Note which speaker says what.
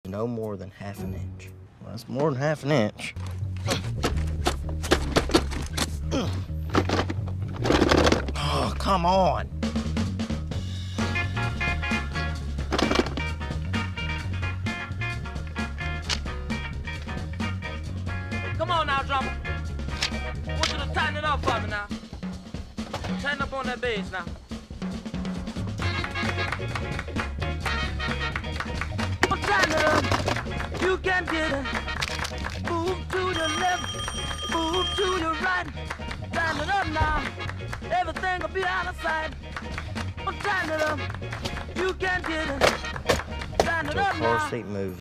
Speaker 1: no more than ½ an inch. Well, that's more than ½ an inch. Oh, come on.
Speaker 2: Come on now, drummer. I want you to tighten it up for me now. Tighten up on that bass now. Tighten it up. You can get it. Move to the left, move to the right. Tighten it up now. Everything will be out of sight. Tighten it up. You can get it. Tighten it up now.
Speaker 1: Car seat moves